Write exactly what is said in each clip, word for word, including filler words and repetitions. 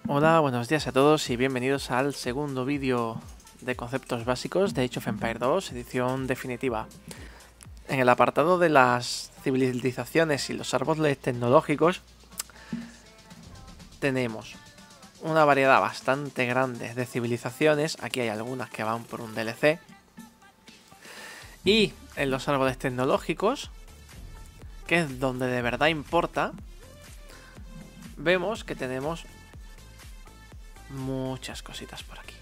Hola, buenos días a todos y bienvenidos al segundo vídeo de conceptos básicos de Age of Empires dos, edición definitiva. En el apartado de las civilizaciones y los árboles tecnológicos tenemos una variedad bastante grande de civilizaciones. Aquí hay algunas que van por un D L C. Y en los árboles tecnológicos, que es donde de verdad importa, vemos que tenemos muchas cositas por aquí.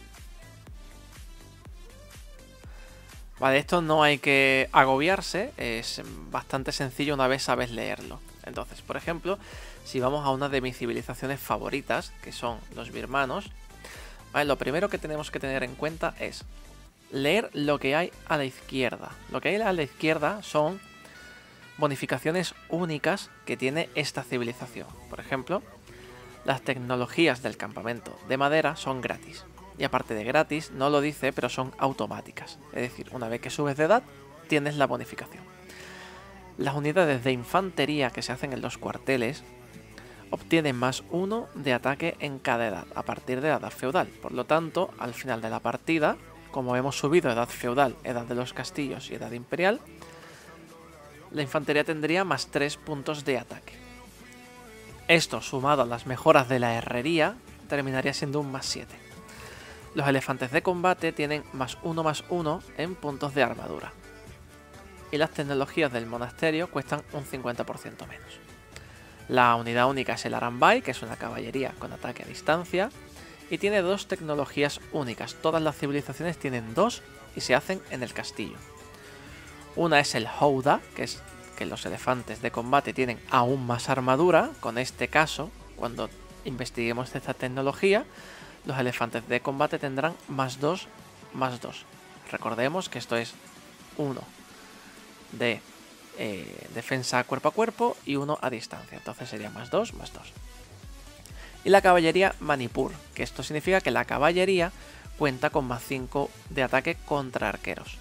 Vale, esto no hay que agobiarse, es bastante sencillo una vez sabes leerlo. Entonces, por ejemplo, si vamos a una de mis civilizaciones favoritas, que son los birmanos, vale, lo primero que tenemos que tener en cuenta es leer lo que hay a la izquierda. Lo que hay a la izquierda son bonificaciones únicas que tiene esta civilización. Por ejemplo, las tecnologías del campamento de madera son gratis. Y aparte de gratis, no lo dice, pero son automáticas. Es decir, una vez que subes de edad, tienes la bonificación. Las unidades de infantería que se hacen en los cuarteles obtienen más uno de ataque en cada edad, a partir de la edad feudal. Por lo tanto, al final de la partida, como hemos subido edad feudal, edad de los castillos y edad imperial, la infantería tendría más tres puntos de ataque. Esto, sumado a las mejoras de la herrería, terminaría siendo un más siete. Los elefantes de combate tienen más uno más uno en puntos de armadura. Y las tecnologías del monasterio cuestan un cincuenta por ciento menos. La unidad única es el Arambai, que es una caballería con ataque a distancia, y tiene dos tecnologías únicas. Todas las civilizaciones tienen dos y se hacen en el castillo. Una es el Houda, que es que los elefantes de combate tienen aún más armadura. Con este caso, cuando investiguemos esta tecnología, los elefantes de combate tendrán más dos, más dos. Recordemos que esto es uno de eh, defensa cuerpo a cuerpo y uno a distancia. Entonces sería más dos, más dos. Y la caballería Manipur, que esto significa que la caballería cuenta con más cinco de ataque contra arqueros.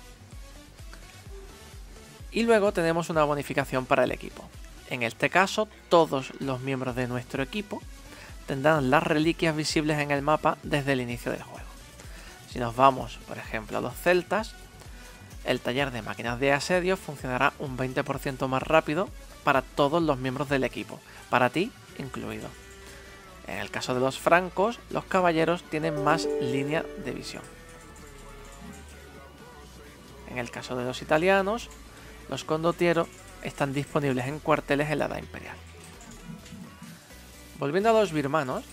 Y luego tenemos una bonificación para el equipo. En este caso, todos los miembros de nuestro equipo tendrán las reliquias visibles en el mapa desde el inicio del juego. Si nos vamos, por ejemplo, a los celtas, el taller de máquinas de asedio funcionará un veinte por ciento más rápido para todos los miembros del equipo, para ti incluido. En el caso de los francos, los caballeros tienen más línea de visión. En el caso de los italianos, los condottieri están disponibles en cuarteles en la edad imperial. Volviendo a los birmanos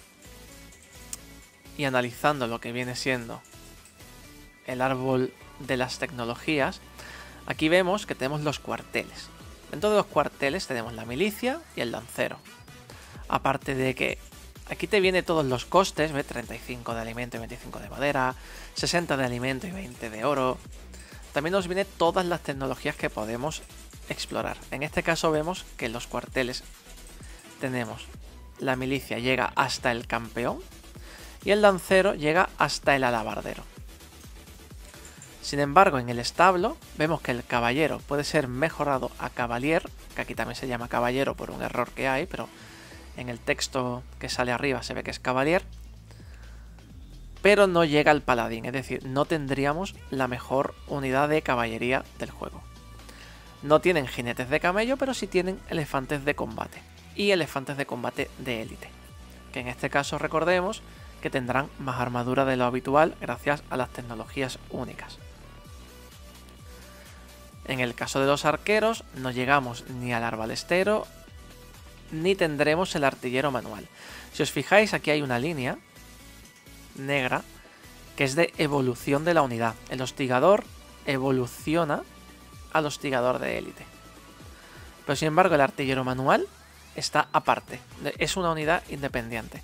y analizando lo que viene siendo el árbol de las tecnologías, aquí vemos que tenemos los cuarteles. Dentro de los cuarteles tenemos la milicia y el lancero. Aparte de que aquí te viene todos los costes, ¿ves? treinta y cinco de alimento y veinticinco de madera, sesenta de alimento y veinte de oro. También nos vienen todas las tecnologías que podemos explorar. En este caso vemos que en los cuarteles tenemos la milicia llega hasta el campeón y el lancero llega hasta el alabardero. Sin embargo, en el establo vemos que el caballero puede ser mejorado a cavalier, que aquí también se llama caballero por un error que hay, pero en el texto que sale arriba se ve que es cavalier. Pero no llega al paladín, es decir, no tendríamos la mejor unidad de caballería del juego. No tienen jinetes de camello, pero sí tienen elefantes de combate. Y elefantes de combate de élite. Que en este caso recordemos que tendrán más armadura de lo habitual gracias a las tecnologías únicas. En el caso de los arqueros no llegamos ni al arbalestero ni tendremos el artillero manual. Si os fijáis, aquí hay una línea negra que es de evolución de la unidad. El hostigador evoluciona al hostigador de élite, pero sin embargo el artillero manual está aparte, es una unidad independiente.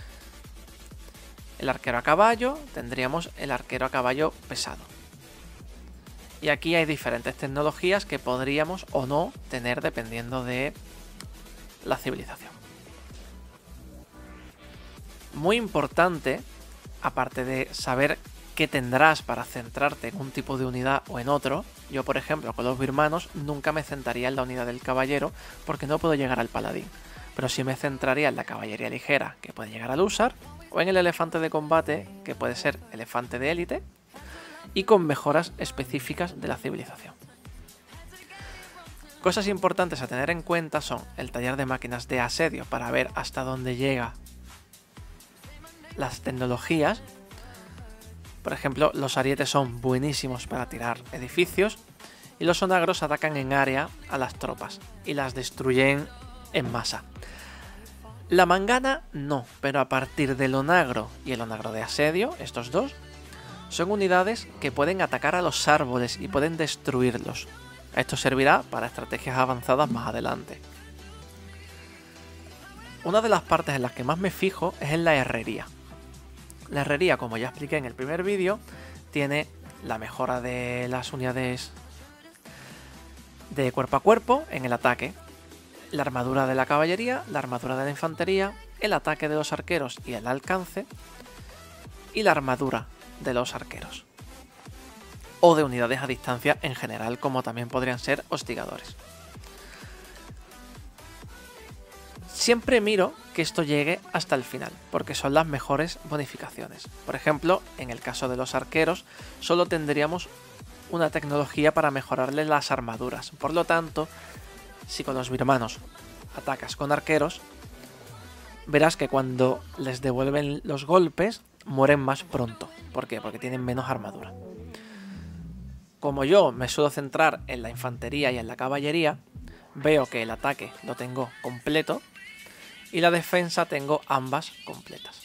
El arquero a caballo, tendríamos el arquero a caballo pesado. Y aquí hay diferentes tecnologías que podríamos o no tener dependiendo de la civilización. Muy importante, aparte de saber qué tendrás para centrarte en un tipo de unidad o en otro, yo por ejemplo con los birmanos nunca me centraría en la unidad del caballero porque no puedo llegar al paladín. pero sí me centraría en la caballería ligera, que puede llegar al usar, o en el elefante de combate, que puede ser elefante de élite, y con mejoras específicas de la civilización. Cosas importantes a tener en cuenta son el taller de máquinas de asedio para ver hasta dónde llega las tecnologías. Por ejemplo, los arietes son buenísimos para tirar edificios y los onagros atacan en área a las tropas y las destruyen en masa. La mangana no, pero a partir del onagro y el onagro de asedio, estos dos, son unidades que pueden atacar a los árboles y pueden destruirlos. Esto servirá para estrategias avanzadas más adelante. Una de las partes en las que más me fijo es en la herrería. La herrería, como ya expliqué en el primer vídeo, tiene la mejora de las unidades de cuerpo a cuerpo en el ataque, la armadura de la caballería, la armadura de la infantería, el ataque de los arqueros y el alcance, y la armadura de los arqueros. O de unidades a distancia en general, como también podrían ser hostigadores. Siempre miro que esto llegue hasta el final, porque son las mejores bonificaciones. Por ejemplo, en el caso de los arqueros, solo tendríamos una tecnología para mejorarle las armaduras. Por lo tanto, si con los birmanos atacas con arqueros, verás que cuando les devuelven los golpes, mueren más pronto. ¿Por qué? Porque tienen menos armadura. Como yo me suelo centrar en la infantería y en la caballería, veo que el ataque lo tengo completo y la defensa tengo ambas completas.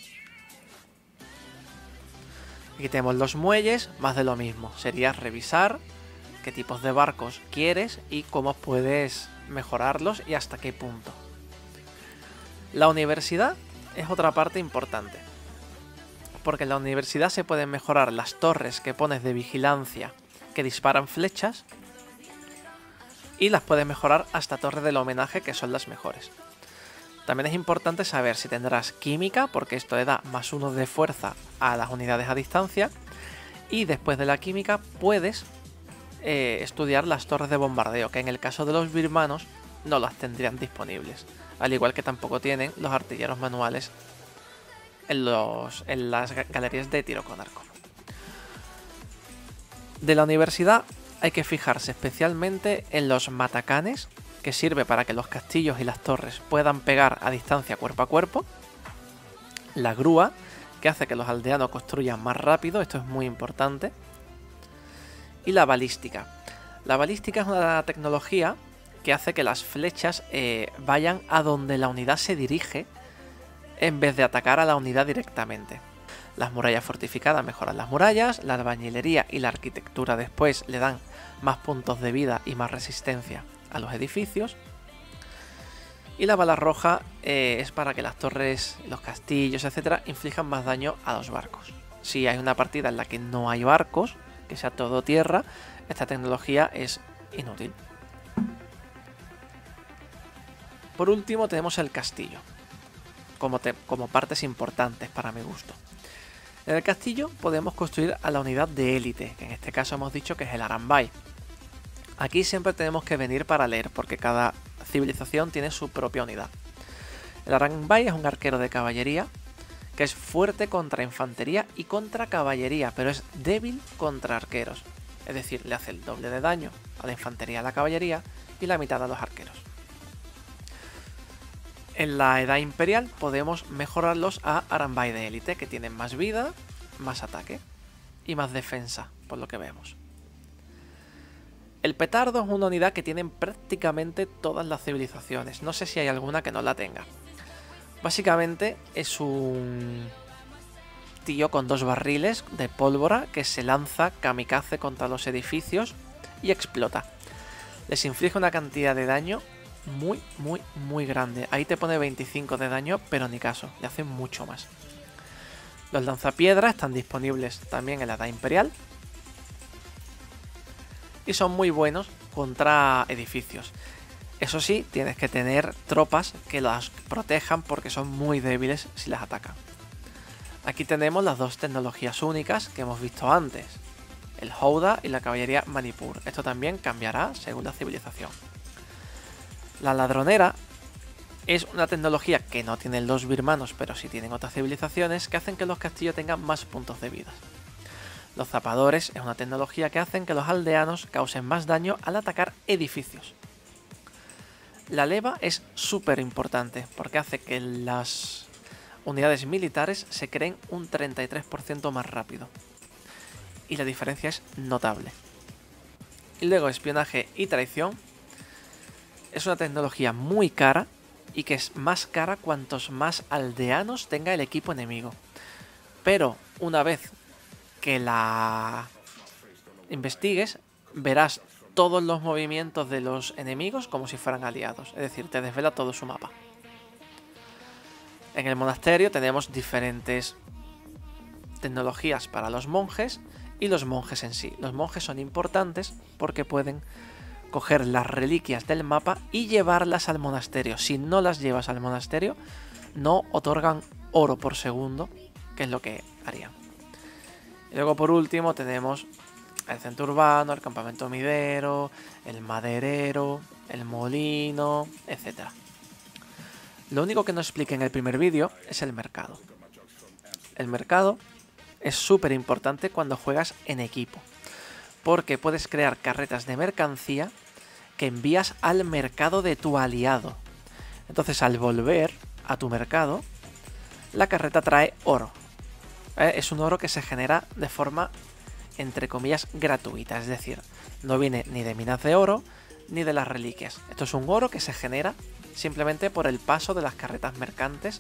Aquí tenemos los muelles, más de lo mismo. Sería revisar qué tipos de barcos quieres y cómo puedes mejorarlos y hasta qué punto. La universidad es otra parte importante, porque en la universidad se pueden mejorar las torres que pones de vigilancia que disparan flechas y las puedes mejorar hasta torres del homenaje, que son las mejores. También es importante saber si tendrás química, porque esto le da más uno de fuerza a las unidades a distancia, y después de la química puedes eh, estudiar las torres de bombardeo, que en el caso de los birmanos no las tendrían disponibles, al igual que tampoco tienen los artilleros manuales en, los, en las galerías de tiro con arco. De la universidad hay que fijarse especialmente en los matacanes, que sirve para que los castillos y las torres puedan pegar a distancia cuerpo a cuerpo. La grúa, que hace que los aldeanos construyan más rápido, esto es muy importante. Y la balística. La balística es una tecnología que hace que las flechas eh, vayan a donde la unidad se dirige, en vez de atacar a la unidad directamente. Las murallas fortificadas mejoran las murallas, la albañilería y la arquitectura después le dan más puntos de vida y más resistencia a los edificios. Y la bala roja eh, es para que las torres, los castillos, etcétera, inflijan más daño a los barcos. Si hay una partida en la que no hay barcos, que sea todo tierra, esta tecnología es inútil. Por último tenemos el castillo, como, te, como partes importantes para mi gusto. En el castillo podemos construir a la unidad de élite, que en este caso hemos dicho que es el Aranbai. Aquí siempre tenemos que venir para leer, porque cada civilización tiene su propia unidad. El Aranbai es un arquero de caballería que es fuerte contra infantería y contra caballería, pero es débil contra arqueros. Es decir, le hace el doble de daño a la infantería y a la caballería y la mitad a los arqueros. En la edad imperial podemos mejorarlos a Aranbai de élite, que tienen más vida, más ataque y más defensa, por lo que vemos. El petardo es una unidad que tienen prácticamente todas las civilizaciones. No sé si hay alguna que no la tenga. Básicamente es un tío con dos barriles de pólvora que se lanza kamikaze contra los edificios y explota. Les inflige una cantidad de daño muy, muy, muy grande. Ahí te pone veinticinco de daño, pero ni caso, le hacen mucho más. Los lanzapiedras están disponibles también en la edad imperial y son muy buenos contra edificios. Eso sí, tienes que tener tropas que las protejan porque son muy débiles si las atacan. Aquí tenemos las dos tecnologías únicas que hemos visto antes, el Howdah y la caballería Manipur. Esto también cambiará según la civilización. La ladronera Es una tecnología que no tienen los birmanos, pero sí tienen otras civilizaciones, que hacen que los castillos tengan más puntos de vida. Los zapadores es una tecnología que hacen que los aldeanos causen más daño al atacar edificios. La leva es súper importante porque hace que las unidades militares se creen un treinta y tres por ciento más rápido. Y la diferencia es notable. Y luego espionaje y traición. Es una tecnología muy cara y que es más cara cuantos más aldeanos tenga el equipo enemigo. Pero una vez que la investigues, verás todos los movimientos de los enemigos como si fueran aliados. Es decir, te desvela todo su mapa. En el monasterio tenemos diferentes tecnologías para los monjes y los monjes en sí. Los monjes son importantes porque pueden coger las reliquias del mapa y llevarlas al monasterio. Si no las llevas al monasterio, no otorgan oro por segundo, que es lo que harían. Y luego por último tenemos el centro urbano, el campamento minero, el maderero, el molino, etcétera. Lo único que no expliqué en el primer vídeo es el mercado. El mercado es súper importante cuando juegas en equipo, porque puedes crear carretas de mercancía que envías al mercado de tu aliado. Entonces, al volver a tu mercado, la carreta trae oro. ¿Eh? Es un oro que se genera de forma, entre comillas, gratuita. Es decir, no viene ni de minas de oro ni de las reliquias. Esto es un oro que se genera simplemente por el paso de las carretas mercantes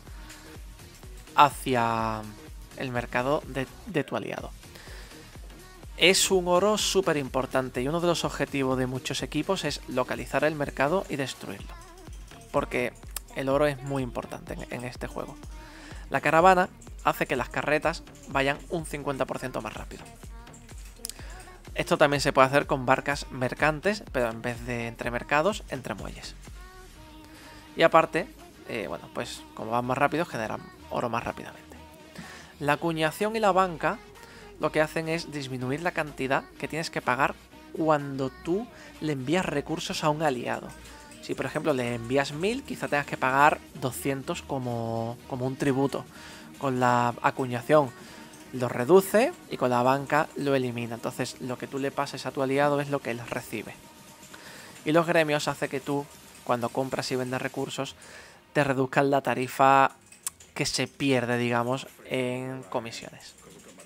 hacia el mercado de, de tu aliado. Es un oro súper importante y uno de los objetivos de muchos equipos es localizar el mercado y destruirlo. Porque el oro es muy importante en, en este juego. La caravana hace que las carretas vayan un cincuenta por ciento más rápido. Esto también se puede hacer con barcas mercantes, pero en vez de entre mercados, entre muelles. Y aparte, eh, bueno, pues como van más rápido, generan oro más rápidamente. La acuñación y la banca lo que hacen es disminuir la cantidad que tienes que pagar cuando tú le envías recursos a un aliado. Si por ejemplo le envías mil, quizá tengas que pagar doscientos como, como un tributo. Con la acuñación lo reduce y con la banca lo elimina. Entonces lo que tú le pases a tu aliado es lo que él recibe. Y los gremios hace que tú, cuando compras y vendes recursos, te reduzcan la tarifa que se pierde, digamos, en comisiones.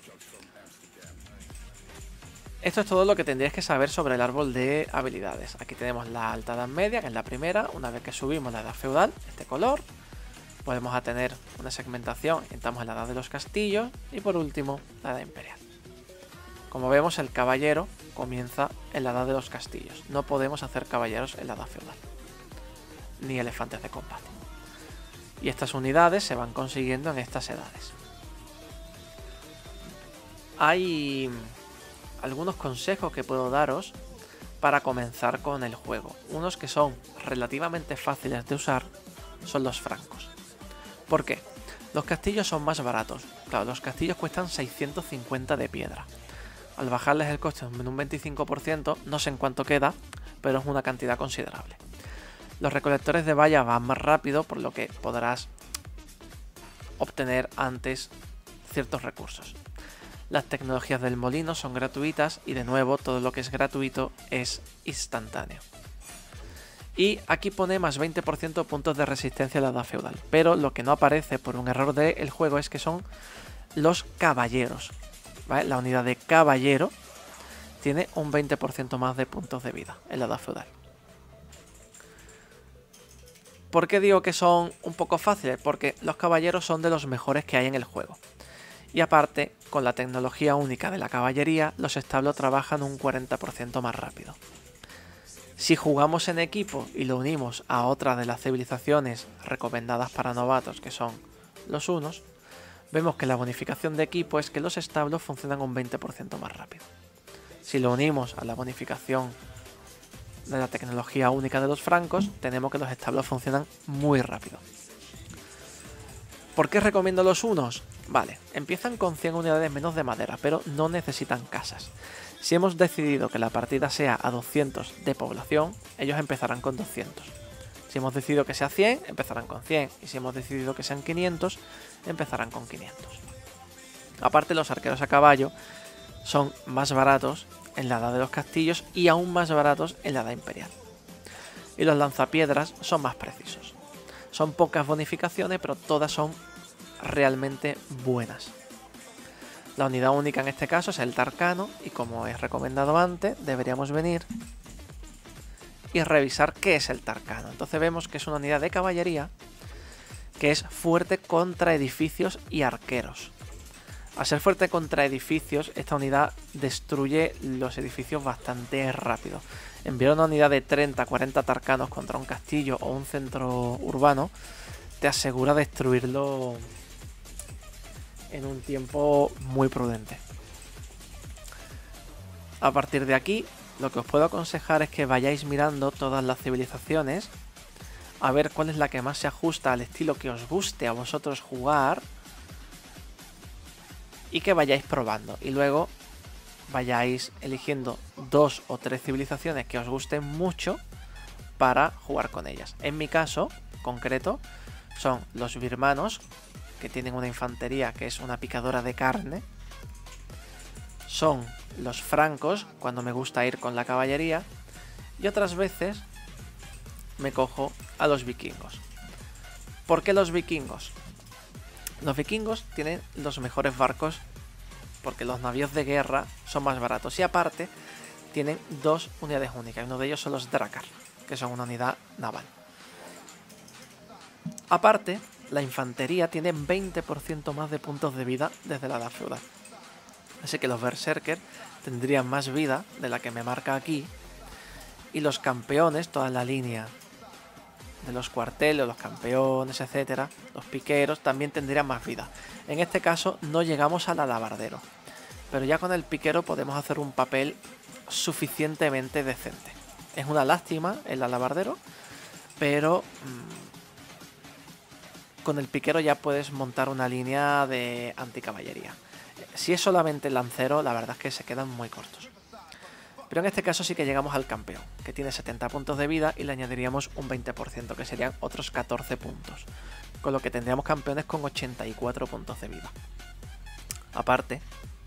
Esto es todo lo que tendrías que saber sobre el árbol de habilidades. Aquí tenemos la alta edad media, que es la primera. Una vez que subimos la edad feudal, este color, podemos a tener una segmentación. Entramos en la edad de los castillos y por último, la edad imperial. Como vemos, el caballero comienza en la edad de los castillos. No podemos hacer caballeros en la edad feudal, ni elefantes de combate. Y estas unidades se van consiguiendo en estas edades. Hay algunos consejos que puedo daros para comenzar con el juego. Unos que son relativamente fáciles de usar son los francos. ¿Por qué? Los castillos son más baratos. Claro, los castillos cuestan seiscientos cincuenta de piedra. Al bajarles el coste en un veinticinco por ciento, no sé en cuánto queda, pero es una cantidad considerable. Los recolectores de valla van más rápido, por lo que podrás obtener antes ciertos recursos. Las tecnologías del molino son gratuitas y de nuevo todo lo que es gratuito es instantáneo. Y aquí pone más veinte por ciento puntos de resistencia a la edad feudal, pero lo que no aparece por un error del juego es que son los caballeros, ¿vale? La unidad de caballero tiene un veinte por ciento más de puntos de vida en la edad feudal. ¿Por qué digo que son un poco fáciles? Porque los caballeros son de los mejores que hay en el juego. Y aparte, con la tecnología única de la caballería, los establos trabajan un cuarenta por ciento más rápido. Si jugamos en equipo y lo unimos a otra de las civilizaciones recomendadas para novatos, que son los hunos, vemos que la bonificación de equipo es que los establos funcionan un veinte por ciento más rápido. Si lo unimos a la bonificación de la tecnología única de los francos, tenemos que los establos funcionan muy rápido. ¿Por qué recomiendo los hunos? Vale, empiezan con cien unidades menos de madera, pero no necesitan casas. Si hemos decidido que la partida sea a doscientos de población, ellos empezarán con doscientos. Si hemos decidido que sea cien, empezarán con cien. Y si hemos decidido que sean quinientos, empezarán con quinientos. Aparte, los arqueros a caballo son más baratos en la edad de los castillos y aún más baratos en la edad imperial. Y los lanzapiedras son más precisos. Son pocas bonificaciones, pero todas son realmente buenas. La unidad única en este caso es el Tarcano, y como he recomendado antes, deberíamos venir y revisar qué es el Tarcano. Entonces vemos que es una unidad de caballería que es fuerte contra edificios y arqueros. Al ser fuerte contra edificios, esta unidad destruye los edificios bastante rápido. Enviar una unidad de treinta a cuarenta Tarcanos contra un castillo o un centro urbano te asegura destruirlo en un tiempo muy prudente. A partir de aquí, lo que os puedo aconsejar es que vayáis mirando todas las civilizaciones, a ver cuál es la que más se ajusta al estilo que os guste a vosotros jugar, y que vayáis probando. Y luego vayáis eligiendo dos o tres civilizaciones que os gusten mucho para jugar con ellas. En mi caso concreto son los birmanos, que tienen una infantería que es una picadora de carne. Son los francos, cuando me gusta ir con la caballería. Y otras veces me cojo a los vikingos. ¿Por qué los vikingos? Los vikingos tienen los mejores barcos porque los navíos de guerra son más baratos. Y aparte tienen dos unidades únicas. Uno de ellos son los Drakkar, que son una unidad naval. Aparte, la infantería tiene veinte por ciento más de puntos de vida desde la edad feudal. Así que los berserkers tendrían más vida de la que me marca aquí. Y los campeones, toda la línea de los cuarteles, los campeones, etcétera, los piqueros, también tendrían más vida. En este caso no llegamos al alabardero, pero ya con el piquero podemos hacer un papel suficientemente decente. Es una lástima el alabardero, pero mmm, con el piquero ya puedes montar una línea de anticaballería. Si es solamente el lancero, la verdad es que se quedan muy cortos. Pero en este caso sí que llegamos al campeón, que tiene setenta puntos de vida y le añadiríamos un veinte por ciento, que serían otros catorce puntos. Con lo que tendríamos campeones con ochenta y cuatro puntos de vida. Aparte,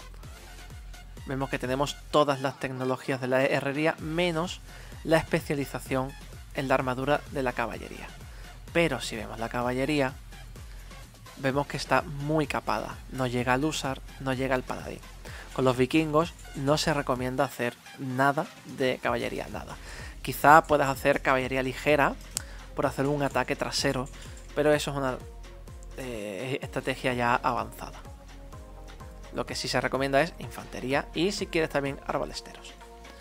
vemos que tenemos todas las tecnologías de la herrería, menos la especialización en la armadura de la caballería. Pero si vemos la caballería, vemos que está muy capada. No llega al húsar, no llega al paladín. Con los vikingos no se recomienda hacer nada de caballería, nada. Quizá puedas hacer caballería ligera por hacer un ataque trasero, pero eso es una eh, estrategia ya avanzada. Lo que sí se recomienda es infantería y, si quieres, también arbalesteros.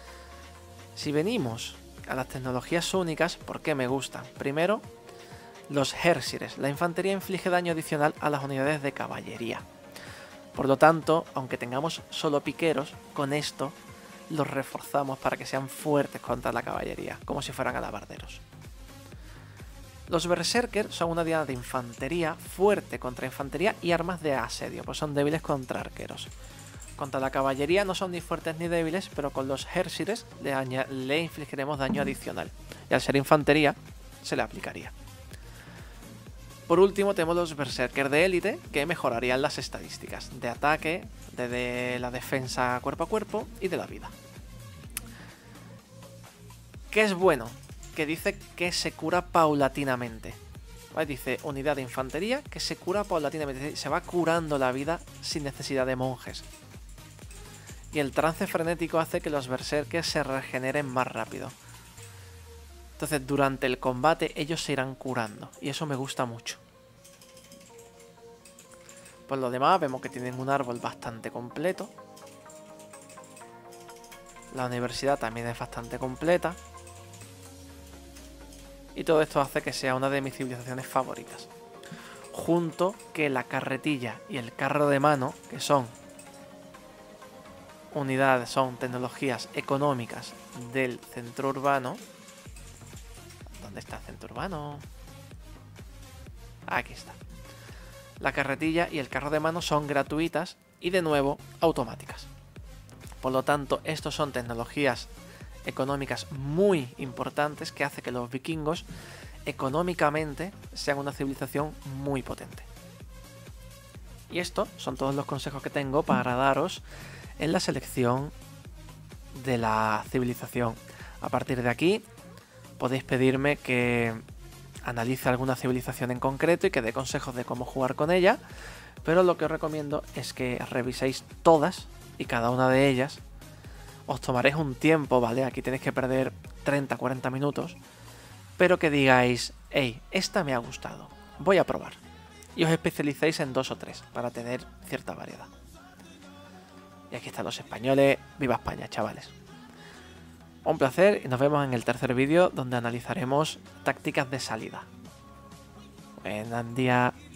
Si venimos a las tecnologías únicas, ¿por qué me gustan? Primero, los Hersires. La infantería inflige daño adicional a las unidades de caballería. Por lo tanto, aunque tengamos solo piqueros, con esto los reforzamos para que sean fuertes contra la caballería, como si fueran alabarderos. Los berserkers son una unidad de infantería fuerte contra infantería y armas de asedio, pues son débiles contra arqueros. Contra la caballería no son ni fuertes ni débiles, pero con los Hersires le, le infligiremos daño adicional, y al ser infantería se le aplicaría. Por último tenemos los berserkers de élite, que mejorarían las estadísticas de ataque, de, de la defensa cuerpo a cuerpo y de la vida. ¿Qué es bueno? Que dice que se cura paulatinamente. ¿Vale? Dice unidad de infantería que se cura paulatinamente, se va curando la vida sin necesidad de monjes. Y el trance frenético hace que los berserkers se regeneren más rápido. Entonces, durante el combate ellos se irán curando, y eso me gusta mucho. Por lo demás, vemos que tienen un árbol bastante completo. La universidad también es bastante completa. Y todo esto hace que sea una de mis civilizaciones favoritas. Junto que la carretilla y el carro de mano, que son unidades, son tecnologías económicas del centro urbano. ¿Dónde está el centro urbano? Aquí está. La carretilla y el carro de mano son gratuitas y, de nuevo, automáticas. Por lo tanto, estos son tecnologías económicas muy importantes que hace que los vikingos económicamente sean una civilización muy potente. Y estos son todos los consejos que tengo para daros en la selección de la civilización. A partir de aquí podéis pedirme que analice alguna civilización en concreto y que dé consejos de cómo jugar con ella, pero lo que os recomiendo es que reviséis todas y cada una de ellas. Os tomaréis un tiempo, ¿vale? Aquí tenéis que perder treinta a cuarenta minutos, pero que digáis, hey, esta me ha gustado, voy a probar. Y os especialicéis en dos o tres para tener cierta variedad. Y aquí están los españoles. ¡Viva España, chavales! Un placer y nos vemos en el tercer vídeo donde analizaremos tácticas de salida. Buen día.